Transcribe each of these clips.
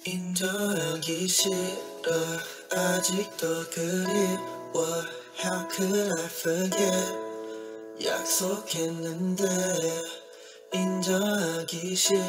인정하기 싫어 아직도 그리워 How could I forget 약속했는데 인정하기 싫어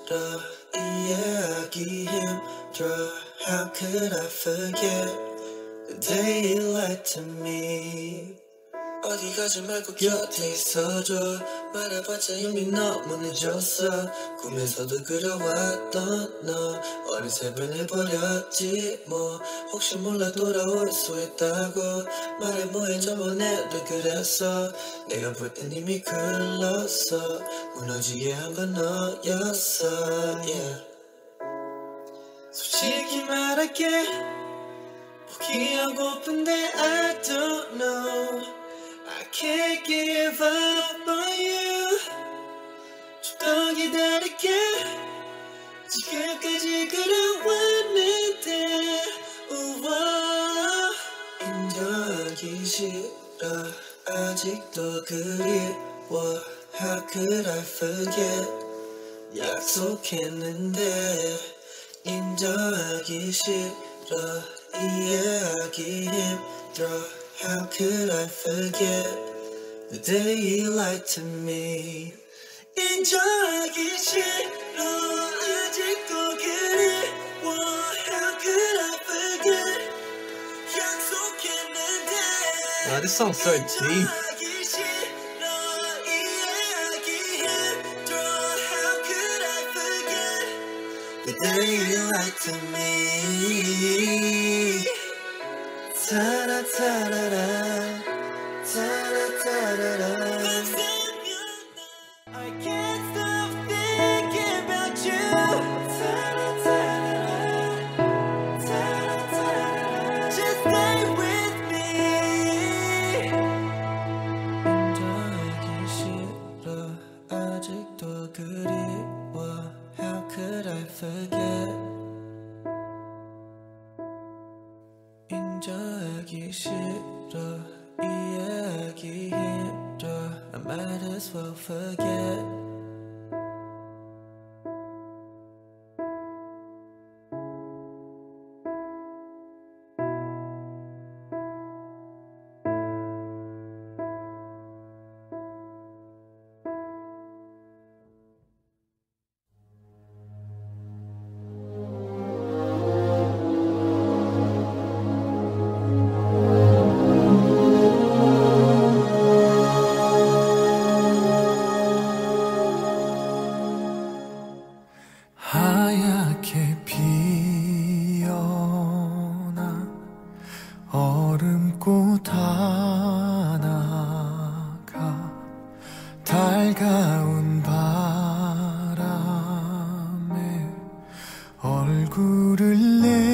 이해하기 힘들어 How could I forget the day you lied to me 어디 가지 말고 곁에 있어줘 말해봤자 이미 너무 늦었어 꿈에서도 그려왔던 너 어느새 변해버렸지 뭐 혹시 몰라 돌아올 수 있다고 말해 뭐해 저번에도 그랬어 내가 볼 땐 이미 글렀어 무너지게 한 건 너였어 yeah. 솔직히 말할게 포기하고픈데 I don't know I can't give up on you 좀 더 기다릴게 지금까지 그려왔는데 우와 인정하기 싫어 아직도 그리워 How could I forget 약속했는데 인정하기 싫어 이해하기 힘들어 How could I forget the day you lied to me 인정하기 싫어 아직도 그리워 How could I forget 약속했는데 Wow, this song's so deep. 인정하기 싫어 이해하기 힘들어 How could I forget the day you lied to me 타라타라라 타라타라라 I can't stop thinking about you 타라타라라 타라타라라 Just stay with me 인정하기 싫어 아직도 그리워 How could I forget 인정하기 싫어 이해하기 힘들어 I might as well forget 하얗게 피어나 얼음꽃 하나가 달가운 바람에 얼굴을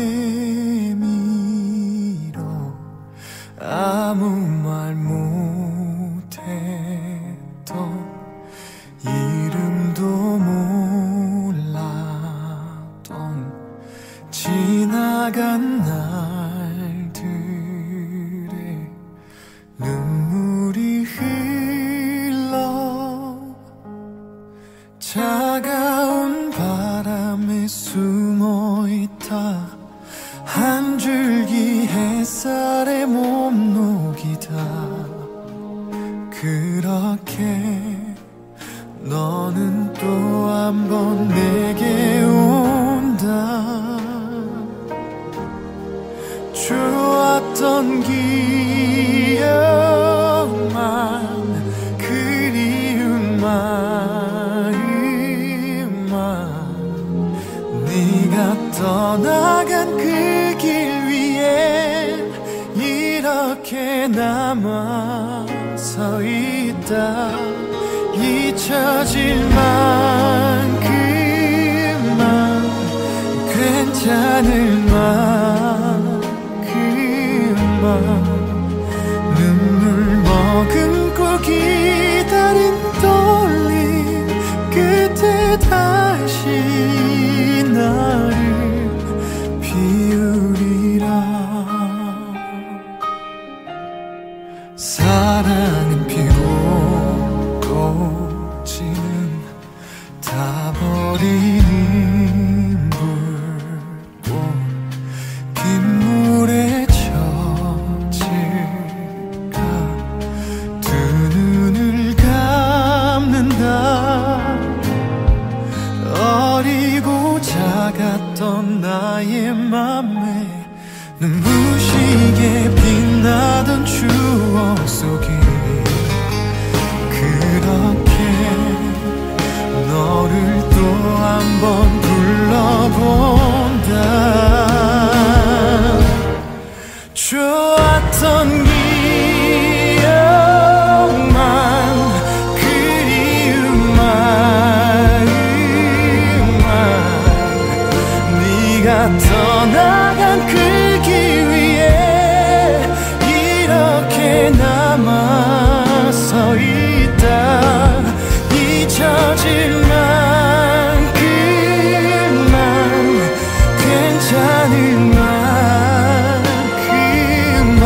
내밀어 아무 말 못했던 이름도 몰랐던 지나간 날들에 눈물이 흘러 차가운 바람에 숨어있다 한 줄기 햇살에 몸 녹이다 그렇게 너는 또 한 번 내게 온다 좋았던 기억만 그리운 마음만 네가 떠나간 그 길 위에 이렇게 남아서 있다 잊혀질 만큼만 괜찮을 만큼만 눈물 머금고 기다린 떨림 끝에 다시 나를 비우리라 사랑은 피고 꽃은 다 버리는 불 같던 나의 맘에 눈부시게 빛나던 추억 속에 그렇게 너를 또 한 번 불러본다. 좋았던 기억만 그리운 마음만 네가 떠나간 그 길 위에 이렇게 남아서 있다. 잊혀질 만큼만 괜찮을 만큼만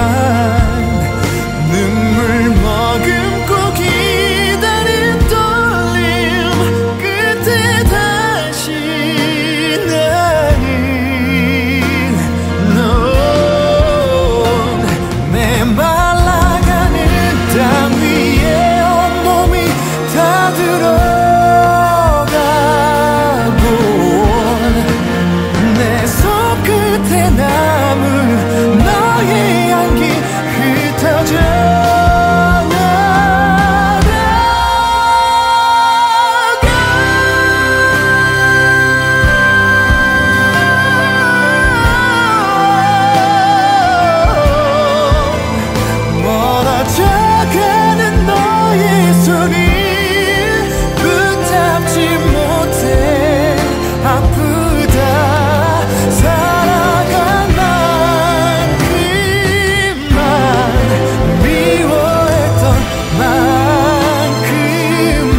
눈물 머금고 기다린 떨림 끝에 다시 나는 넌 메말라가는 땅 위에 온몸이 다 들어가고 내 손끝에 남은 너의 향기 흩어져 멀어져가는 너의 손이 붙잡지 못해 아프다. 살아간 만큼만 미워했던 만큼만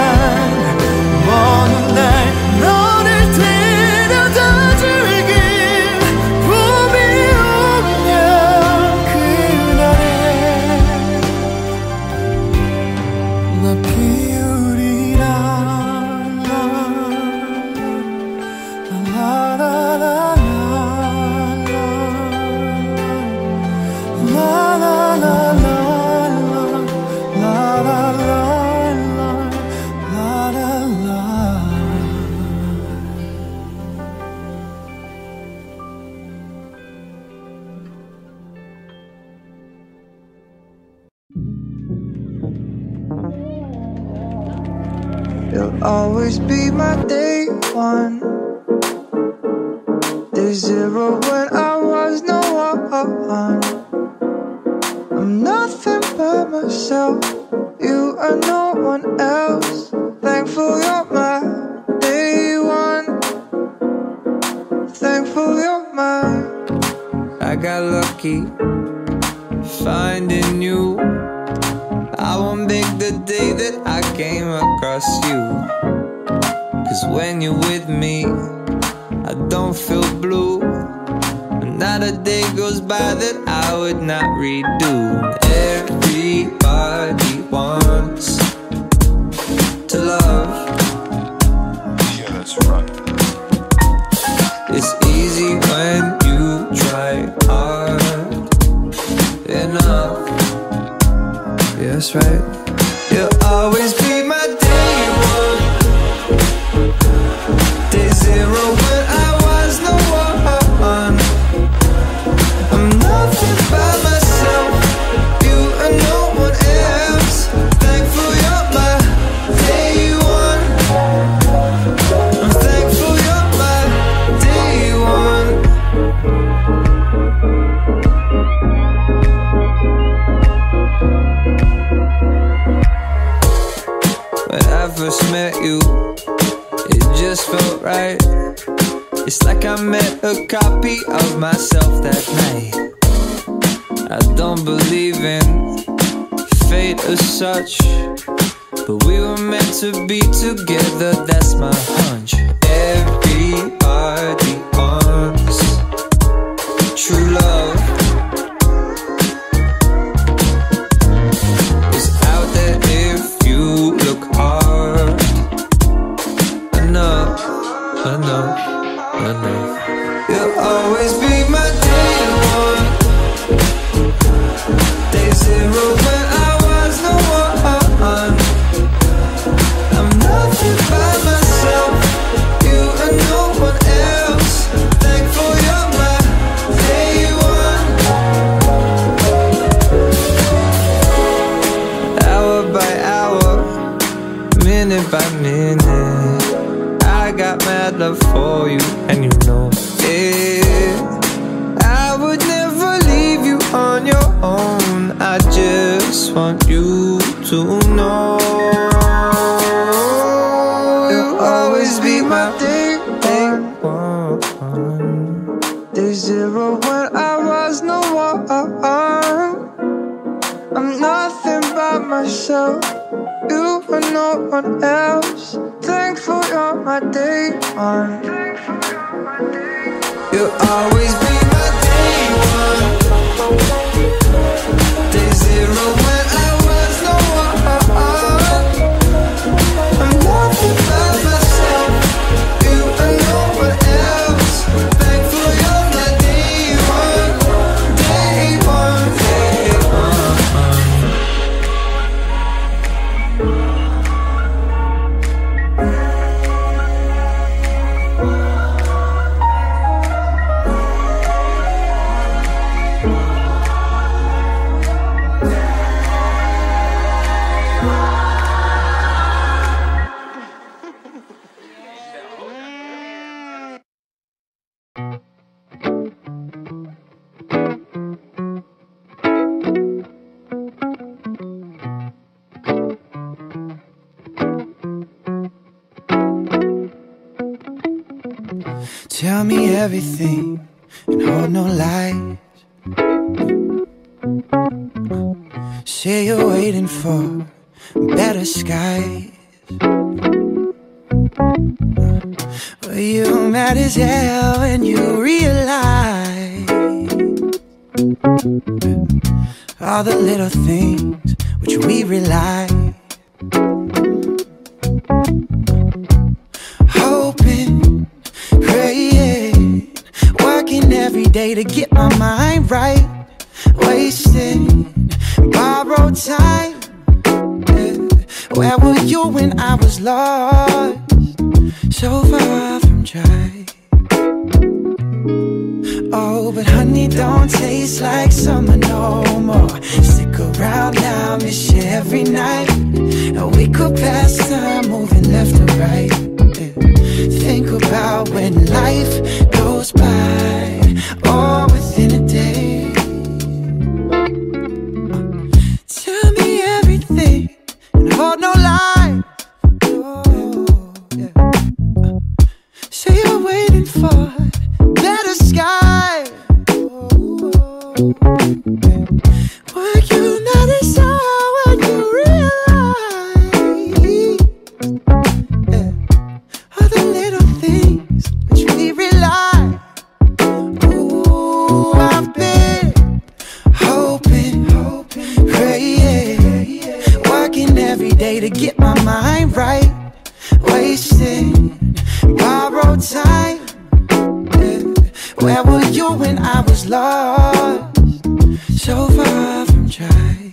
먼 날 너를 데려다 줄게. 봄이 오면 그날에 나 피우리라. You'll always be my day one, day zero when I was no one. I'm nothing but myself, you are no one else. Thankful you're my day one, thankful you're mine. I got lucky finding you. I won't make the day that I came across you, 'cause when you're with me I don't feel blue. Not a day goes by that I would not redo. Everybody wants to love. Yeah, that's right. It's easy when you try hard enough. Yeah, that's right. You'll always be my day one, day zero when I was no one. I'm nothing by myself, you are no one else. Thankful you're my day one, I'm thankful you're my day one. When I first met you, it just felt right. It's like I met a copy of myself that night. I don't believe in fate as such, but we were meant to be together, that's my hunch. Everybody wants true love. It's out there if you look hard enough, enough, enough. You'll always be my day one, day zero when I was no one. I'm nothing by myself, you are no one else. got mad love for you, and you know it. I would never leave you on your own. I just want you to know you'll always be my day one, day zero when I was no one. I'm nothing by myself, you and no one else. Thankful you're my day one. You'll always be my day one, day zero when I was no one. I'm nothing by myself, you and no one else. Thankful you're my day one, day one, day one. Tell me everything and hold no lies. Say you're waiting for better skies. Well, you mad as hell when you realize all the little things which we rely. Hoping, praying, working every day to get my mind right. Wasting borrowed time. Where were you when I was lost? So far from dry. Oh, but honey don't taste like summer no more. Stick around now, miss you every night. We could pass time moving left or right. Think about when life goes by, all within a day. Tell me everything and hold no lie. Oh, yeah. Say you're waiting for better sky. Were you not as hard when you realize all the little things which we rely. Ooh, I've been hoping, praying, working every day to get my mind right. Wasting borrowed time. Where were you when I was lost? So far from dry.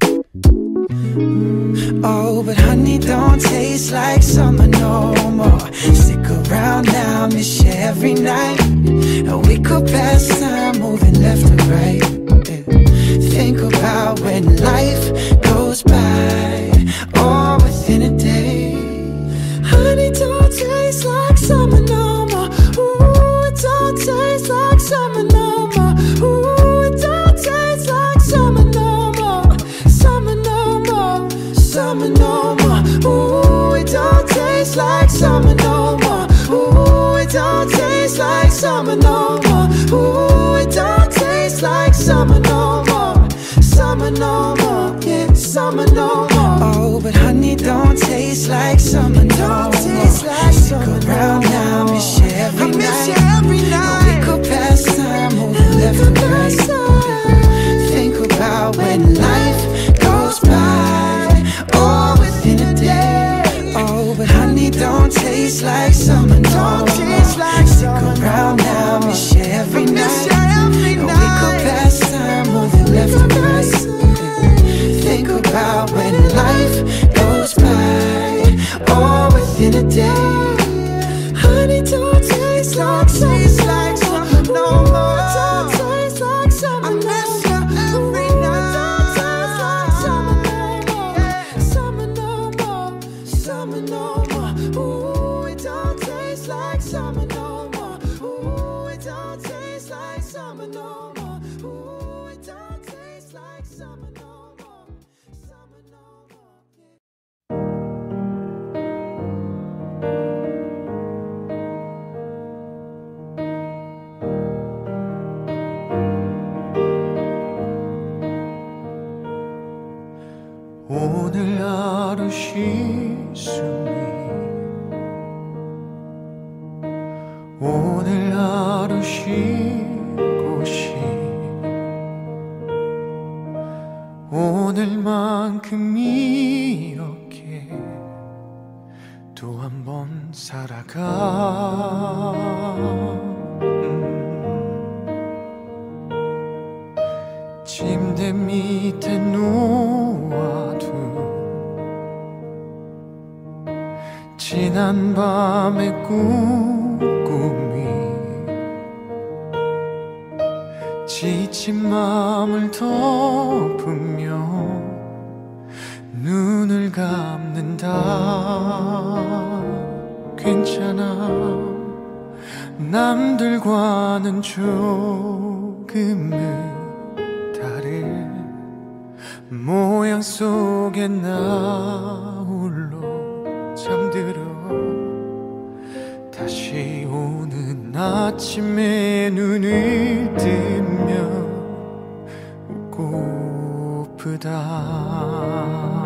Oh, but honey don't taste like summer no more. Stick around now, miss you every night. We could pass time moving left or right. Think about when life goes by, all within a day. Honey don't taste like summer no more. Ooh, it don't taste like summer no more. Ooh, it don't taste like summer no more. Summer no more, summer no more. Ooh, it don't taste like summer no more. Ooh, it don't taste like summer no more. Ooh, it don't taste like summer no more. Summer no more, yeah, summer no more. Oh, but honey don't taste like summer no more. Stick around now, miss you every night. We could pass time moving left and right. Think about when life goes by, all within a day. Oh, but honey don't taste like summer no more. Stick around now, miss you every night. We could pass time moving left and right. Think about when life goes by, all within a day. Honey don't taste like summer no more. Don't taste like summer no more. I miss you every night. Don't taste like summer no more. Summer no more, summer no more. Ooh, it don't taste 오늘 하루 쉴 곳이 오늘만큼 이렇게 또 한 번 살아가. 침대 밑에 놓아둔 지난 밤의 꿈꾸미 지친 마음을 덮으며 눈을 감는다. 괜찮아, 남들과는 조금은 다른 모양 속에 나 홀로 잠들어 다시 오는 아침에 눈을 뜨면 웃고프다.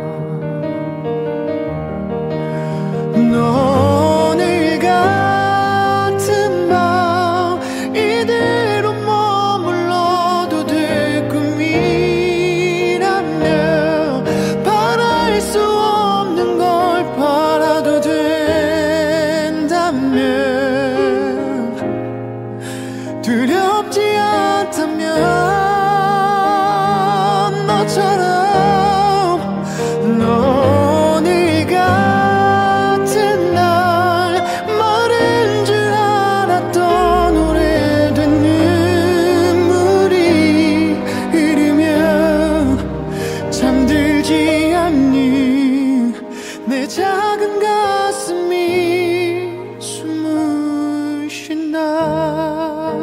오늘 같은 밤 이대로 머물러도 될 꿈이라면 바랄 수 없는 걸 바라도 된다면 두렵지 않다면 너처럼 오늘 같은 날 마른 줄 알았던 오래된 눈물이 흐르며 잠들지 않는 내 작은 가슴이 숨을 쉰다.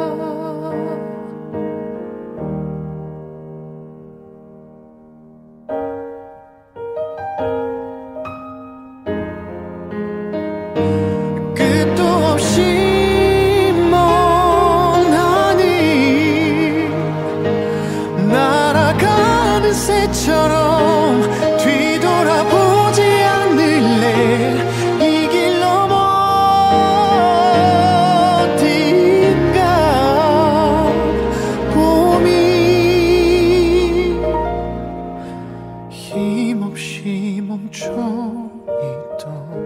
끝도 없이 먼 하늘 날아가는 새처럼 뒤돌아보지 않을래. 이 길 넘어 어딘가 봄이 힘없이 멈춰있던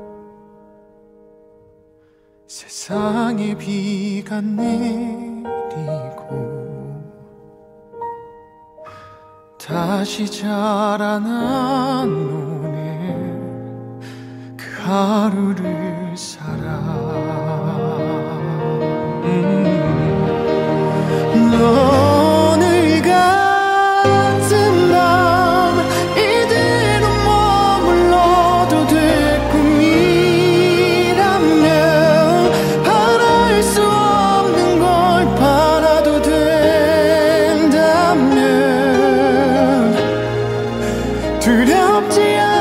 세상에 비가 내리고 다시 자라난 오늘 그 하루를 살아. 오늘 같은 밤 이대로 머물러도 될 꿈이라면 바랄 수 없는 걸 바라도 된다면 두렵지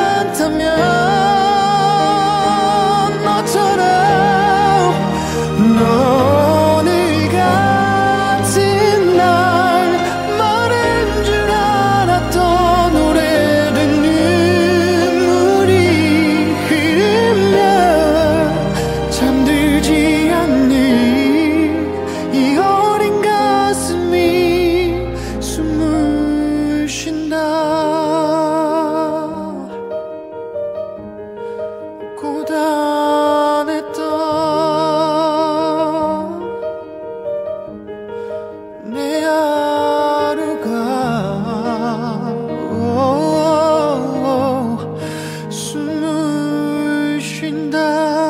않다면 너처럼 오늘 같은 날 마른 줄 알았던 오래된 눈물이 흐르며 잠들지 않는 이 어린 가슴이 숨을 쉰다. 고단했던 내 하루가 숨을 쉰다.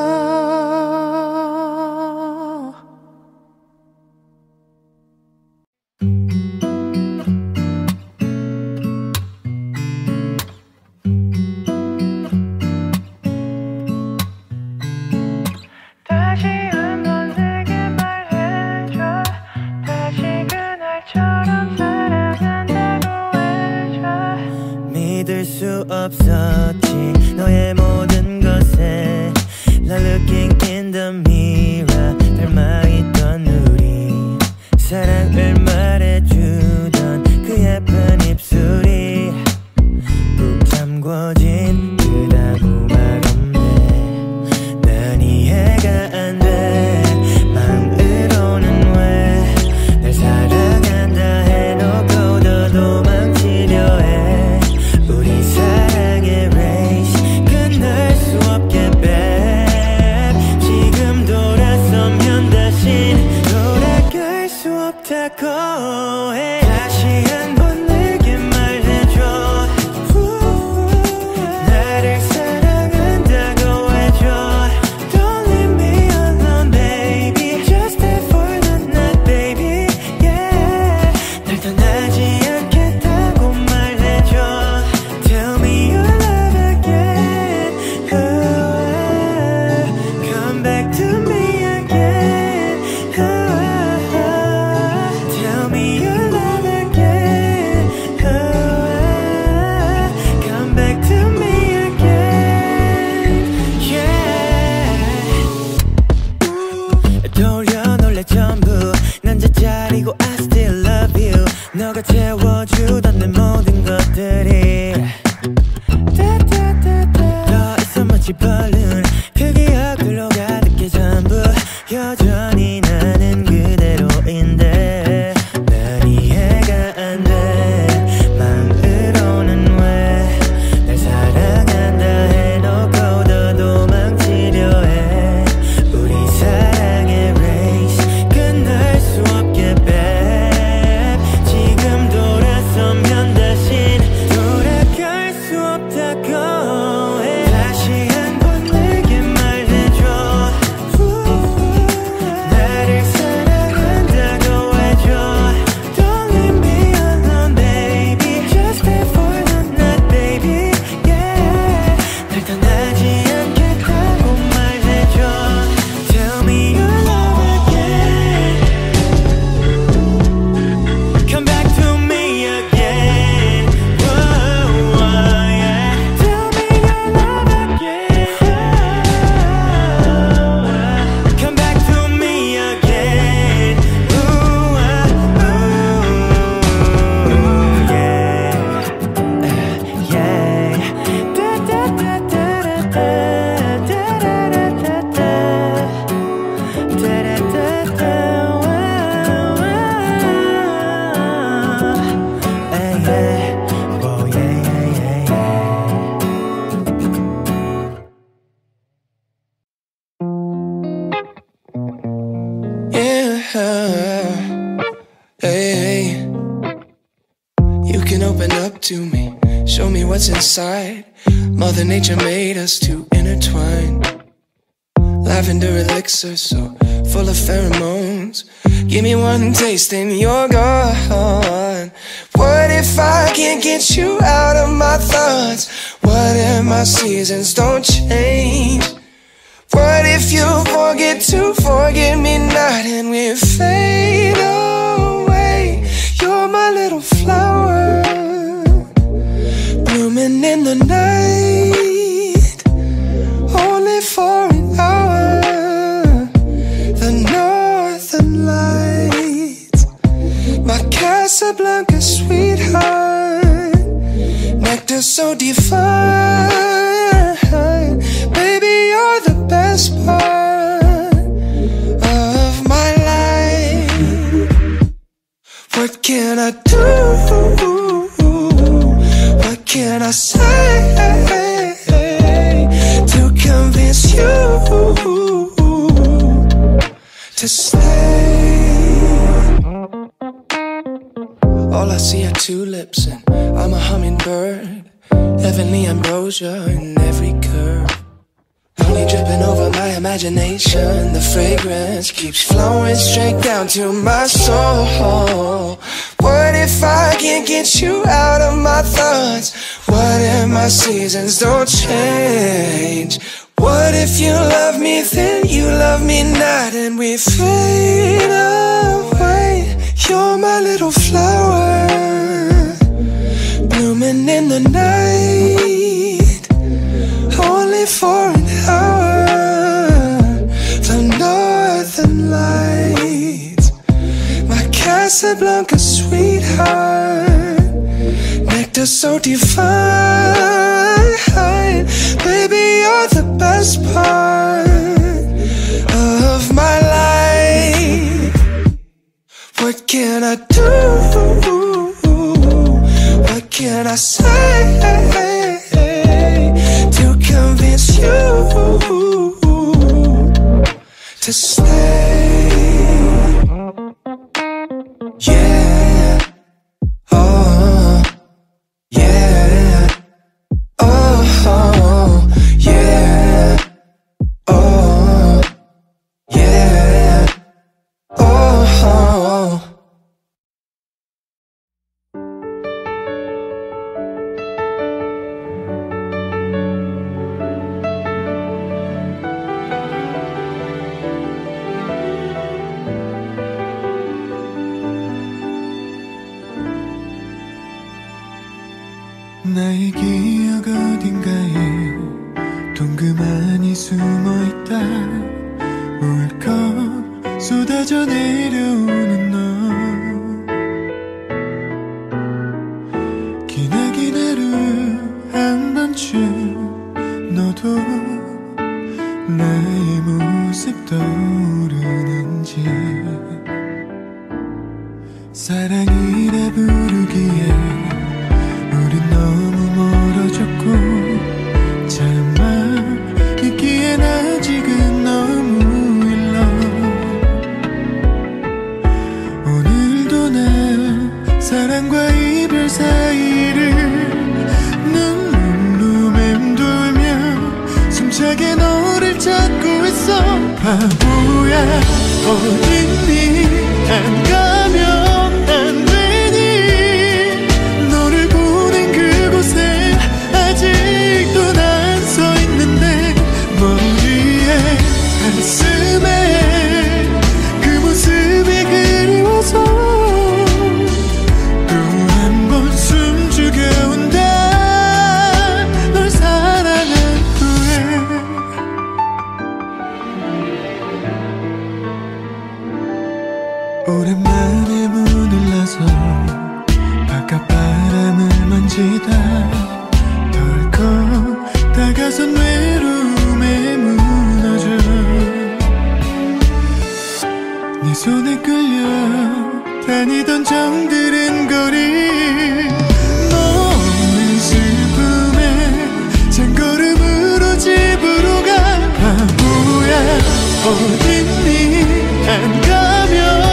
다시 한번 내게 말해줘. 다시 그날처럼 사랑한다고 해줘. 믿을 수 없었지 너의 모든 것에. Not looking in the mirror 닮아있던 우리 사랑을 말해주던 그 예쁜 입술이 꾹 잠궈진 그다고 말 없네. 난 이해가 안 돼. Hey, you can open up to me, show me what's inside. Mother Nature made us to intertwine. Lavender elixir so full of pheromones. Give me one taste and you're gone. What if I can't get you out of my thoughts? What if my seasons don't change? What if you forget to forget me not and we fade away? You're my little flower, blooming in the night, only for an hour. The northern lights, my Casablanca sweetheart, nectar so divine. Baby, you're the best part of my life. What can I do? What can I say to convince you to stay? All I see are tulips and I'm a hummingbird. Heavenly ambrosia in every curve. Only dripping over my imagination. The fragrance keeps flowing straight down to my soul. What if I can't get you out of my thoughts? What if my seasons don't change? What if you love me, then you love me not, and we fade away? You're my little flower, blooming in the night, only for an hour. The northern lights, my Casablanca sweetheart, nectar so divine. Baby, you're the best part of my life. What can I do? What can I say to convince you to stay? Yeah. Oh, yeah. Oh, yeah. Oh, yeah. Oh. 나의 기억 어딘가에 동그만히 숨어있다. 울컥 쏟아져 내려오는 너. 기나긴 하루 한 번쯤 너도 나의 모습 떠오르는지. 사랑이라 부르기에 우린 너무 멀어졌고 참아 있기엔 아직은 너무 일러. 오늘도 난 사랑과 이별 사이를 눈물로 맴돌며 숨차게 너를 찾고 있어. 바보야 어딨니? 안 가면 안 되니? 너를 보낸 그곳에 아직도 난 서 있는데 머리에 가슴에 그 모습이 그리워서 또 한 번 숨죽여 온다. 널 사랑한 후에. 오랜만에 문을 나서 바깥바람을 만지다 덜컥 다가선 외로움에 무너져. 네 손에 끌려 다니던 정들은 거리. 너는 슬픔에 잔걸음으로 집으로 가. 바보야 어딨니? 안 가면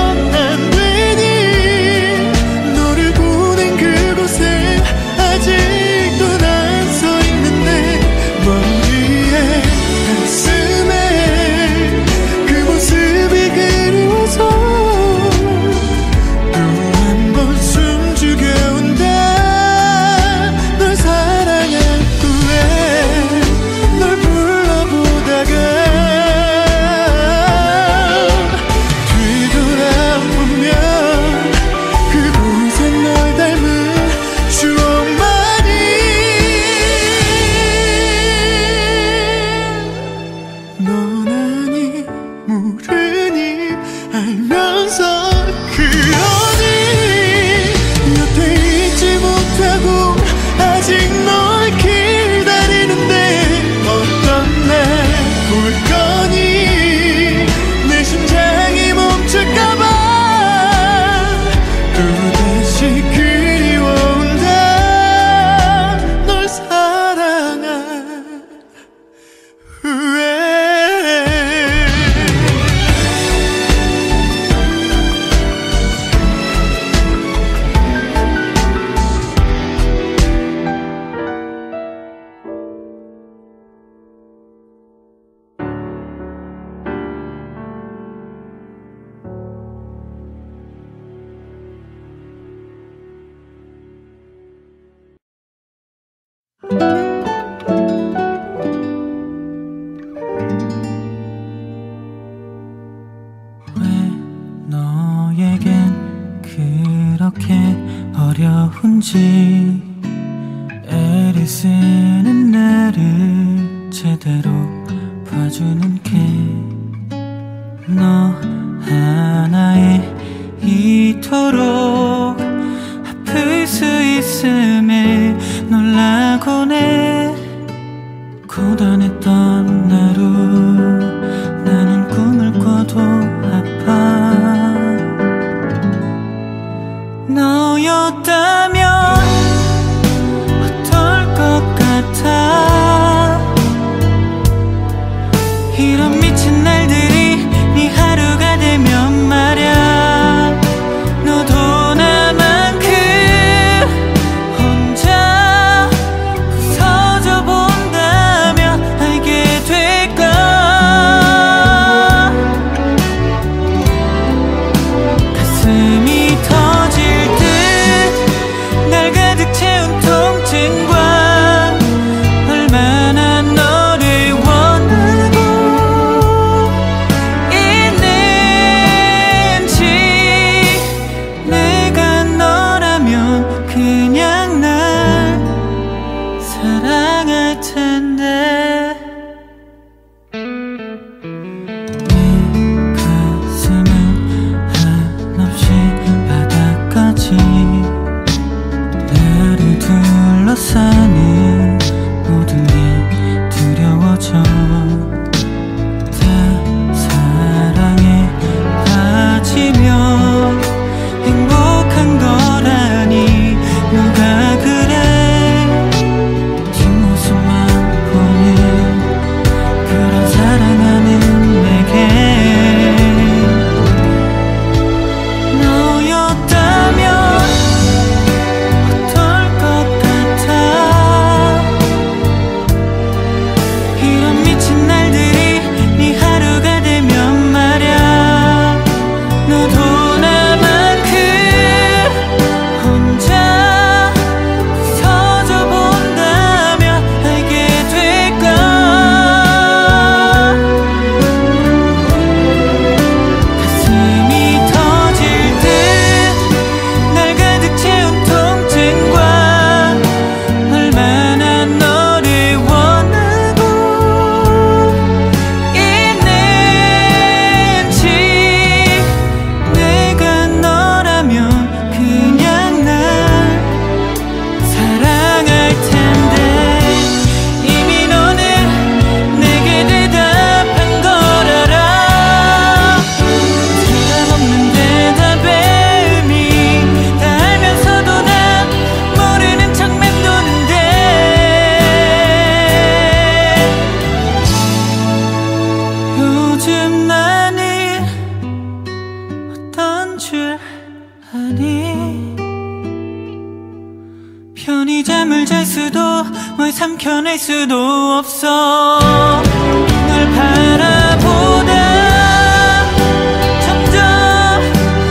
어려운지 애를 쓰는 나를 제대로 봐주는 게 너 하나에 이토록 아플 수 있음에 놀라곤 해. 고단했던 하루 나는 꿈을 꿔도 아파. 너였다면 어떨 것 같아. 이런 미친 날들이 네 하루가 되면 말야. 너도 나만큼 혼자 부서져 본다면 알게 될까. 가슴이 터질 듯 날 가득 채운 통증과 얼마나 너를 원하고 있는지. 내가 너라면 그냥 날 사랑할 텐데. 내 가슴은 한없이 바닥까지 나를 둘러싸는 모든 게 두려워져. 다 사랑에 빠지면 행복한 거라니 누가 그래. 뒷모습만 보는 그런 사랑하는 내게. 너였다면 어떨 것 같아. 이런 미친 날들이 네 하루가 되면 말야. 너도 나만큼 혼자 부서져 본다면 알게 될까. 가슴이 터질 듯 날 가득 채운 통증과 얼마나 너를 원하고 있는지. 내가 너라면 그냥 날 사랑할 텐데. 이미 너는 내게 대답한 걸 알아. 대답 없는 대답에 의미 다 알면서도 난 모르는 척 맴도는데. 요즘 나는 어떤 줄 아니. 편히 잠을 잘 수도 뭘 삼켜낼 수도 없어. 널 바라보다 점점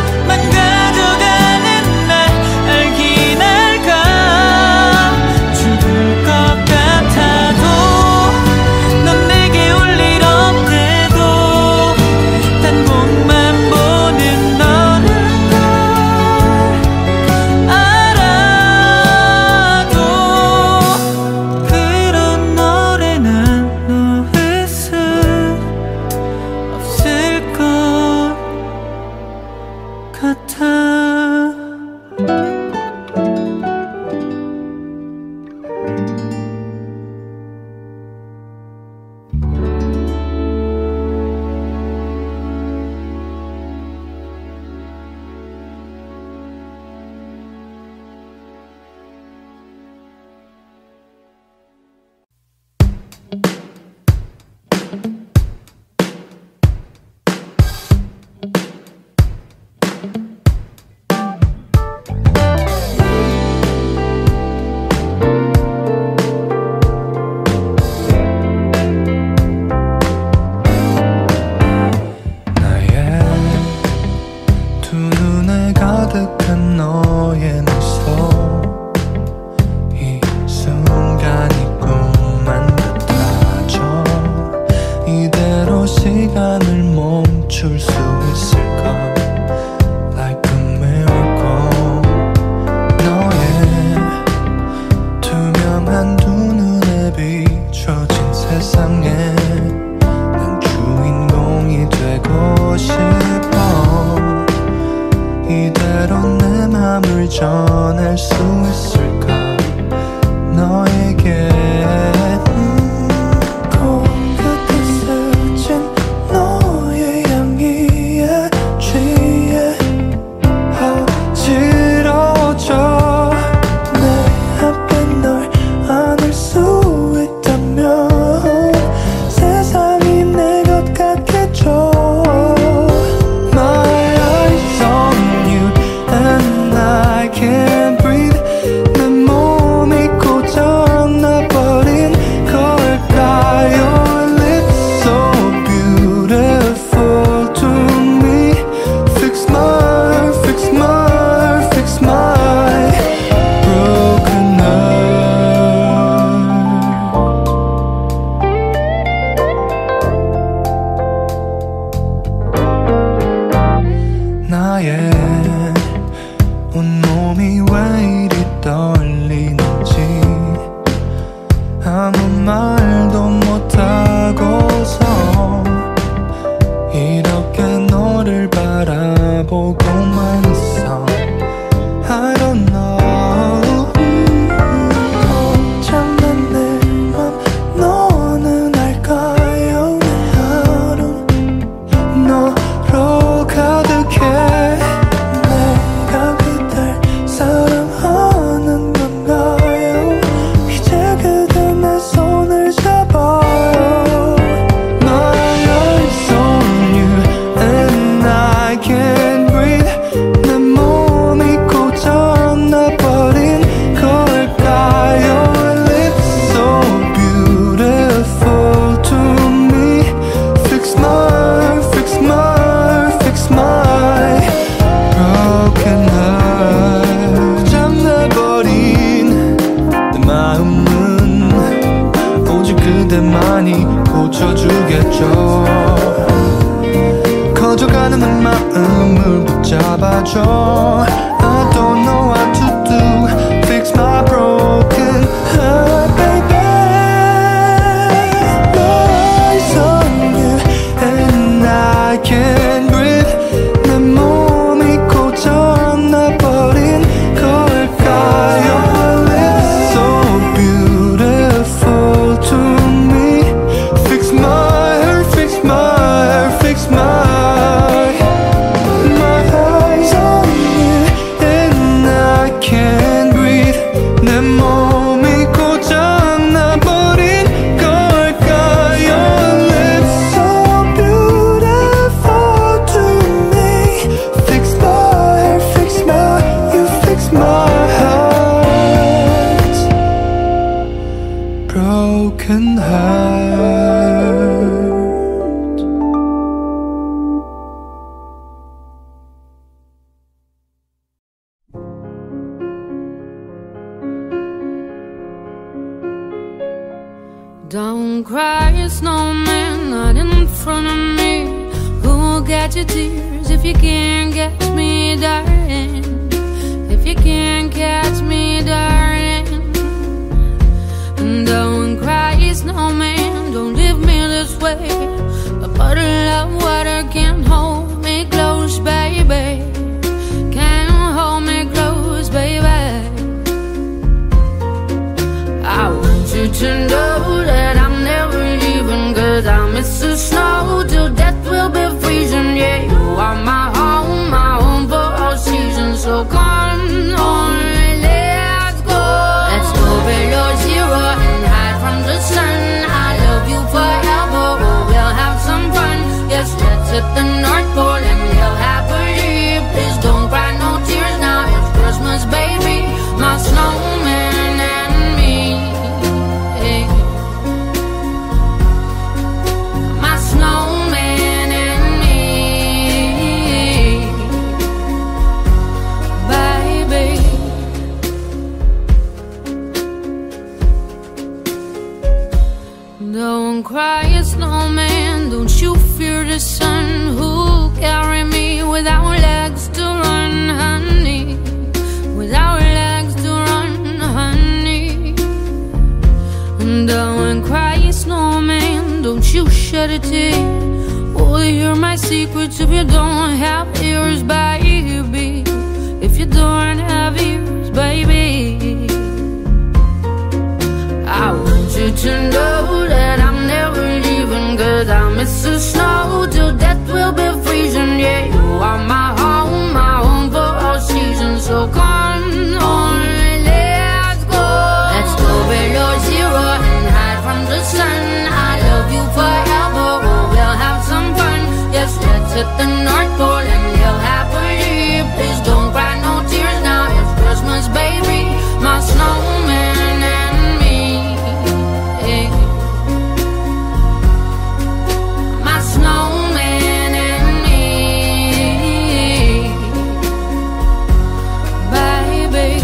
망가져가는 날 알긴 알까. 죽을 것 같아도 넌 내게 올 일 없대도 단 복만 보는 너란 걸 알아도. 그런 너래 난 놓을 수 없을 것 같아. 있을까 Like a miracle 너의 널 전할 수 있을까 너에게 코끝에 스친 너의 향기에 취해 어지러워져 내 앞에 널 안을 수 있다면 세상이 내 것 같겠죠. My eyes on you and I can't breathe. 내 몸이 고장나버린 걸까. Your lips so beautiful to me. Fix my, fix my, fix my broken heart. 나의 온몸이 왜 이리 떨리는지 아무 말도 못하고서 이렇게 너를 바라보고만 있어. I don't know. 잠깐 내 맘 너는 알까요? 내 하루 너로 가득해. 내가 그댈 사랑하는 건가요? 이제 그대 내 손을 잡아요. My eyes on you and I can't breathe. 내 몸이 고장나버린 걸까. Your lips so beautiful to me. Fix my, fix my, fix my broken heart. 잠나버린 내 마음은 오직 그대만이 고쳐주겠죠. 커져가는 내 마음을 붙잡아줘. I don't know what to do. Fix my broken heart, baby. Eyes on you and I can't breathe. 내 몸이 고장나버린 걸까. Your lips so beautiful to me. Fix my, fix my, fix my eyes on you and I can't breathe. 내 몸이 고장나버린 걸까. Your lips so beautiful to me. Fix my, fix my, you fix my heart. Broken heart. Don't cry, snowman, not in front of me. Who'll get your tears if you can't catch me, darling? If you can't catch me, darling. Don't cry, snowman, don't leave me this way. A bottle of water can't hold me close, baby. Can't hold me close, baby. I want you to know that I'm never leaving, 'cause I miss the snow till death will be freezing. Yeah, you are my home for all seasons. So come on, let's go. Let's go below zero and hide from the sun. I love you forever, oh, we'll have some fun. Yes, let's hit the North Pole and live happily. Please don't cry no tears now, it's Christmas, baby. My snowman and me. My snowman and me, baby. Don't cry, snowman, don't you fear the sun. Who'll carry me without legs to run, honey? Without legs to run, honey. Don't cry, snowman, don't you shed a tear. Oh, hear my secrets if you don't have ears, baby. If you don't have the snow till death will be freezing. Yeah, you are my home for all seasons. So come on, let's go. Let's go below zero and hide from the sun. I love you forever, oh, we'll have some fun. Yes, let's hit the North Pole and live happily. Please don't cry no tears now, it's Christmas, baby. My snowman and me, yeah. My snowman and me, baby.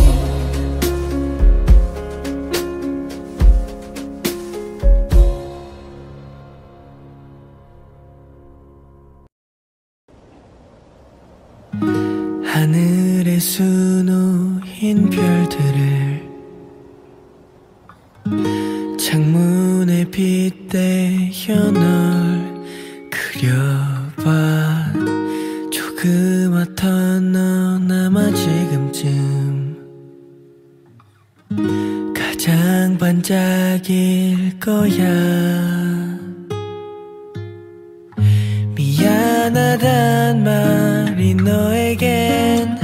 하늘의 수놓인 별들을 창문에 빗대어 널 그려봐. 조그맣던 넌 아마 지금쯤 가장 반짝일 거야. 미안하단 말이 너에겐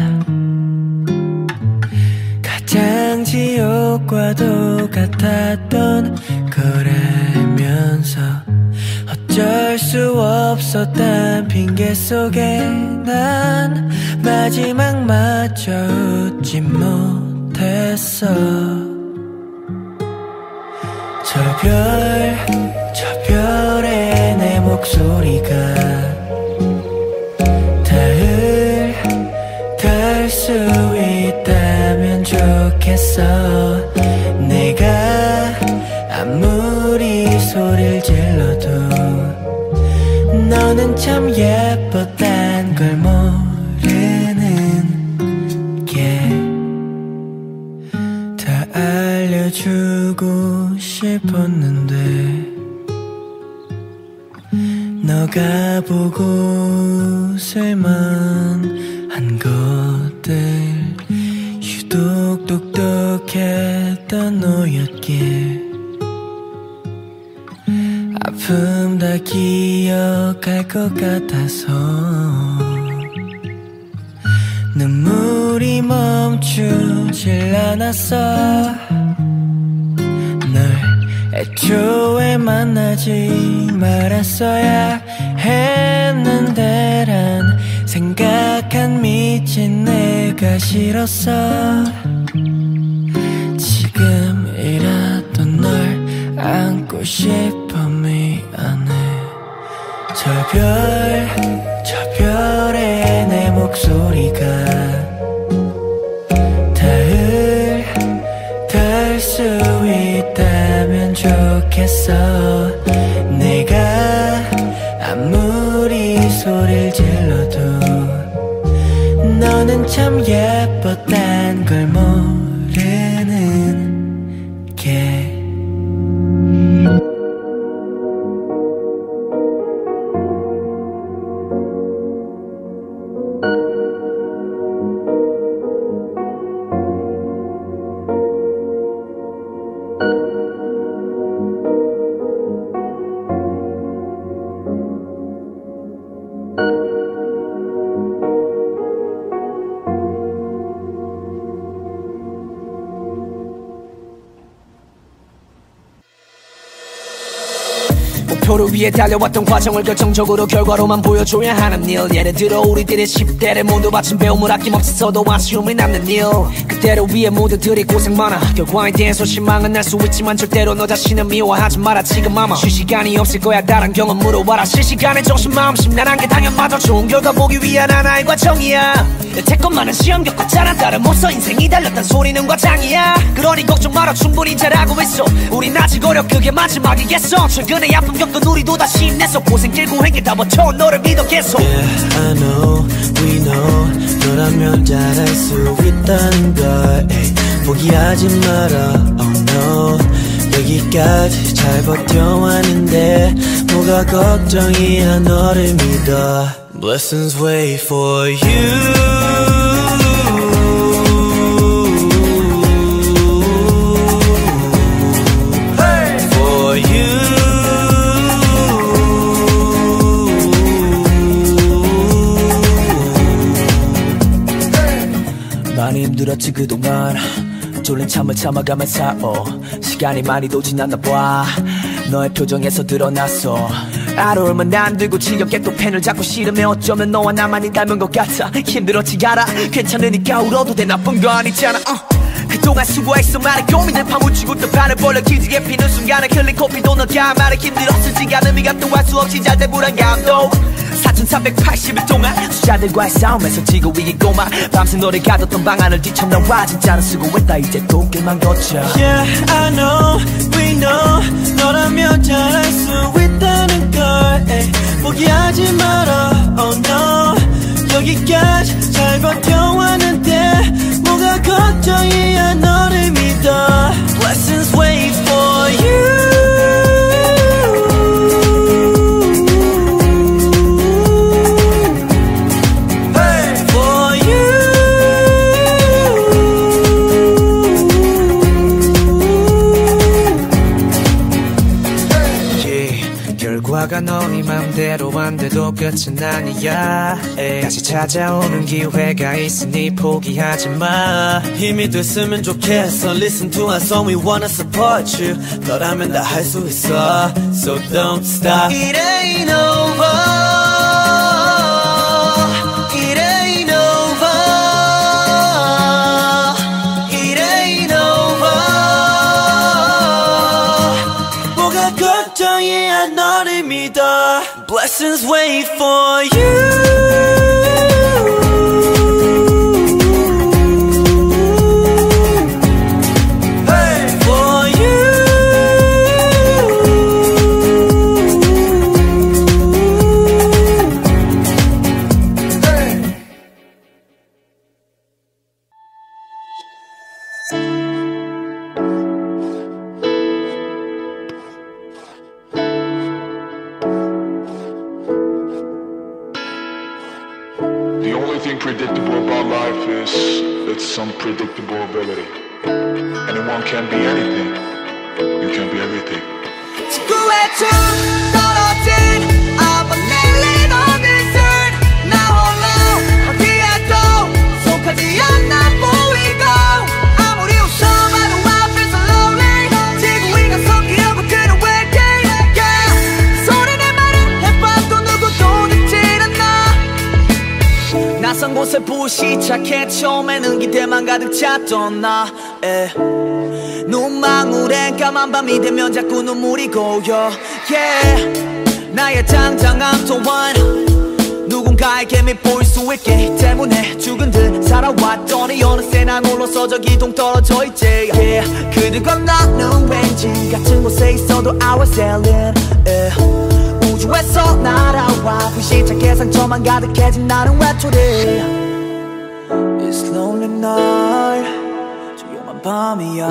가장 지옥과도 같았던 거라면서 어쩔 수 없었단 핑계 속에 난 마지막마저 웃지 못했어. 저 별에 내 목소리가 닿을 수 있다면 좋겠어. 내가 아무리 소리를 질러도 너는 참 예뻤단 걸 모르는 게 다 알려주고 싶었는데 너가 보고 쓸만한 것들 유독 똑똑했던 너였기에 아픔 다 기억할 것 같아서 눈물이 멈추질 않았어. 널 애초에 만나지 말았어야 했는데 란 생각한 미친 내가 싫었어. 지금이라도 널 안고 싶어. 미안해. 저 별에 내 목소리가 닿을 수 있다면 좋겠어. 내가 아무리 소리를 질러도 너는 참 예뻤단 걸 모르는 게 목표를 위해 달려왔던 과정을 결정적으로 결과로만 보여줘야 하는 일. 예를 들어 우리들의 10대를 모두 바친 배움을 아낌없이 써도 아쉬움이 남는 일. 그대를 위해 모두들이 고생 많아. 결과에 대해서 실망은 날 수 있지만 절대로 너 자신을 미워하지 마라. 지금 아마 쉴 시간이 없을 거야. 다른 경험으로 와라. 실시간에 정신 마음 심란한 게 당연마저 좋은 결과 보기 위한 하나의 과정이야. 여태껏 시험 겪었잖아. 다른 못써 인생이 달렸단 소리는 과장이야. 그러니 걱정 마라. 충분히 잘하고 있어. 우린 아직 어려. 그게 마지막이겠어. 최근에 아픔 겪던 우리도 다시 힘내서 고생 길고 행길 다 버텨. 너를 믿어 계속. Yeah, I know, we know. 너라면 잘할 수 있다는 걸. 에이, 포기하지 마라. Oh no. 여기까지 잘 버텨왔는데 뭐가 걱정이야. 너를 믿어. Blessings wait for you. For you. 힘들었지 그동안 졸린 잠을 참아가면서 시간이 많이도 지났나 봐 너의 표정에서 드러났어 아로울만 남들고 지겹게 또 펜을 잡고 싫으면 어쩌면 너와 나만이 닮은 것 같아 힘들었지 알아 괜찮으니까 울어도 돼 나쁜 거 아니잖아 그동안 수고했어 말해 고민들 파묻히고 또 반을 벌려 기지개 피는 순간에 흘린 커피도 너가 말해 힘들었을지 않음이가 또 할 수 없이 잘 된 불안감도 4380일 동안 수자들과의 싸움에서 지고 이기고만 밤새 너를 가뒀던 방안을 뒤쳐나와 진짜는 수고했다 이제 또 길만 걷자 Yeah, I know, we know 너라면 잘할 수 있다는 걸 에이, 포기하지 마라, oh no 여기까지 잘 버텨왔는데 뭐가 걱정이야 너를 믿어 Blessings wait for you 결과가 너희 맘대로 안 돼도 끝은 아니야 다시 찾아오는 기회가 있으니 포기하지 마 힘이 됐으면 좋겠어 Listen to our song we wanna support you 너라면 다 할 수 있어 So don't stop It ain't over It ain't over It ain't over 뭐가 걱정이야 너를 믿어 Blessings wait for you The only thing predictable about life is its unpredictable ability. Anyone can be anything. You can be everything. 지구에 쭉 떨어진 아무 내린 어느새 나 홀로 어디에도 속하지 않아 보이고 아무리 웃어봐도 I feel so lonely 지구 위가 섞이려고 그는 외계 yeah. 소리내 말을 해봐도 누구도 듣질 않아 낯선 곳에 부시작해 처음에는 기대만 가득 찼던 나 눈망울에 까만 밤이 되면 자꾸 눈물이 고여 yeah. 나의 당당함 또한 누군가에게 밉보일 수 있기 때문에 죽은 듯 살아왔더니 어느새 난 홀로서 저기 동떨어져 있지 yeah. 그들과 나는 왠지 같은 곳에 있어도 I was sailing 우주에서 날아와 불시착해 상처만 가득해진 나는 외톨이 It's lonely night 조용한 밤이야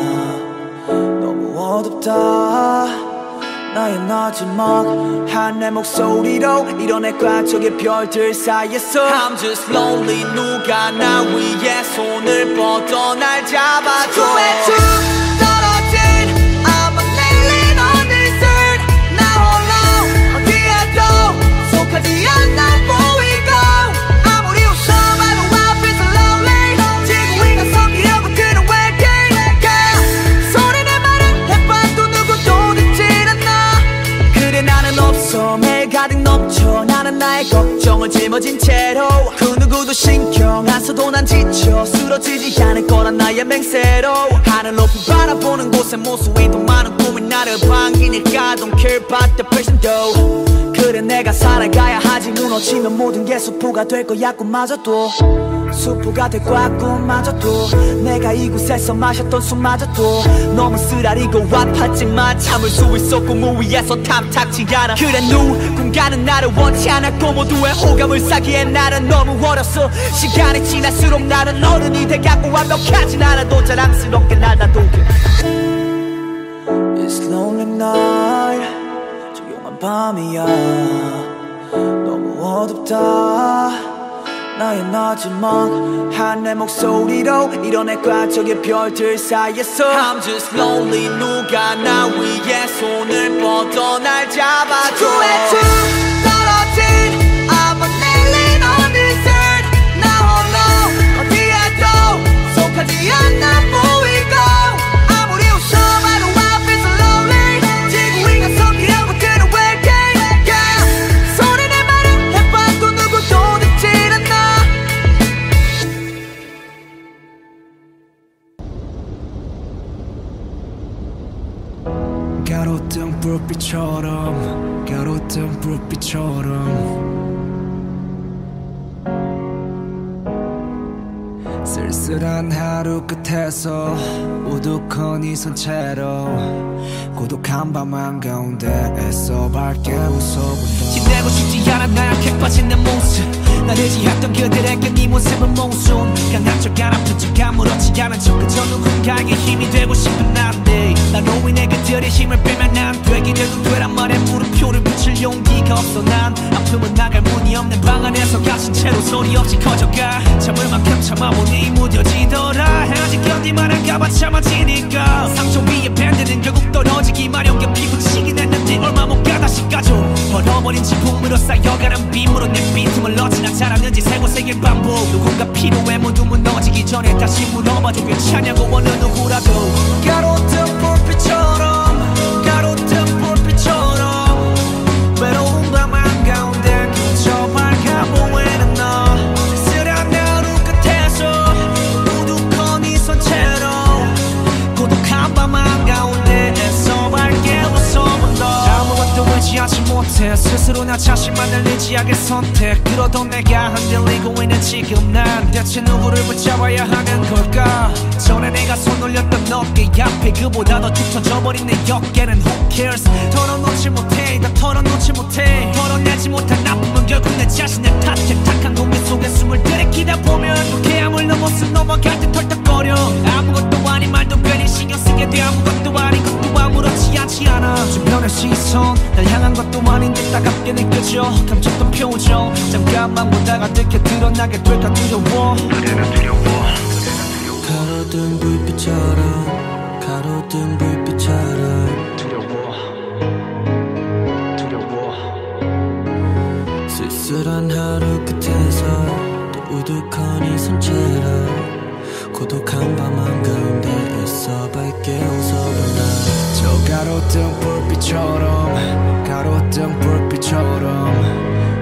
너무 어둡다 나의 마지막한 내 목소리로 이뤄낼까 저기 별들 사이에서 I'm just lonely 누가 나 위에 손을 뻗어 날 잡아줘 지구에 쭉 떨어진 아무 내린 어느새 나 홀로 어디에도 속하지 않아 보이고 아무리 웃어봐도 I feel so lonely 지구 위가 섞이려고 그는 외계 yeah. 소리내 말을 해봐도 누구도 듣질 않아 그래 나는 없어 매일 가득 넘쳐 나는 나의 걱정을 짊어진 채로 그 누구도 신경 안 써도 난 지쳐 쓰러지지 않을 거란 나의 맹세로 하늘 높이 바라보는 곳에 모수인 더 많은 꿈이 나를 반기니까 Don't care about the person though 그래 내가 살아가야 하지 무너지면 모든 게 수포가 될 거야 꿈마저도 수포가 될 거야 꿈마저도 내가 이곳에서 마셨던 술마저도 너무 쓰라리고 아팠지만 참을 수 있어 꿈 위에서 탐탁지 않아 그래 누군가는 나를 원치 않았고 모두의 호감을 사기에 나는 너무 어렸어 시간이 지날수록 나는 어른이 돼가고 완벽하진 않아도 자랑스럽게 날 다독여 It's lonely night 조용한 밤이야 너무 어둡다 나의 마지막한 내 목소리로 이뤄낼까 저기 별들 사이에서 I'm just lonely 누가 나 위에 손을 뻗어 날 잡아줘 지구에 쭉 떨어진 아무 내린 어느새 나 홀로 어디에도 불빛처럼 쓸쓸한 하루 끝에서 우두커니 손채로 고독한 밤 한가운데 애써 밝게 웃어본다. 지내고 싶지 않아 나약해 빠진 내 모습 날 의지했던 그들에게 네 모습은 몽순 강한 척 안 아픈 척 아무렇지 않은 척 그저 누군가에게 힘이 되고 싶은 난데 나로 인해 그들의 힘을 빼면 안 되기라도 되란 말에 물음표를 붙일 용기가 없어. 난 아픔은 나갈 문이 없는 방 안에서 갇힌 채로 소리 없이 커져가. 참을 만큼 참아보니 무뎌지더라. 아직 견디만 할까봐 참아지니까 상처 위에 밴드는 결국 떨어지기 마련. 겹이 붙이긴 했는데 얼마 못 가 다시 가져. 벌어버린 지붕으로 쌓여가는 빔으로 내 빈틈을 넣지나 잘하는지 세고세계 반복. 누군가 필요해 모두 무너지기 전에 다시 물어봐도 괜찮냐고 어느 누구라도. 가로등 불빛처럼 가로등 불빛처럼 외로운 밤 한가운데 그저 밝아 보이는 너. 쓸쓸한 하루 끝에서 우두커니 손채로 고독한 밤 한가운데 애써 밝게 웃어본다. 아무것도 의지하지 못해 스스로 나 자신만을 의지하게 선택. 그러던 내가 흔들리고 있는 지금 난 대체 누구를 붙잡아야 하는 걸까. 전에 내가 손 올렸던 어깨 앞에 그보다 더 툭 터져버린 내 어깨는 who cares. 털어놓지 못해 다 털어놓지 못해. 털어내지 못한 아픔은 결국 내 자신을 탓해. 탁한 공기 속에 숨을 들이키다 보면 불쾌함을 넘어서 넘어갈 때 털떡거려. 아무것도 아닌 말도 괜히 신경 쓰게 돼. 아무것도 아닌 것도 아무렇지 않지 않아. 주변의 시선 날 향한 것도 아닌데 따갑게 느껴져. 감췄던 표정 잠깐만 보다가 들켜 드러나게 될까 두려워. 가로등 불빛처럼 가로등 불빛처럼 두려워. 쓸쓸한 하루 끝에서 또 우두커니 손채로 고독한 밤 한가운데 애써 밝게 웃어본다. 저 가로등 불빛처럼 가로등 불빛처럼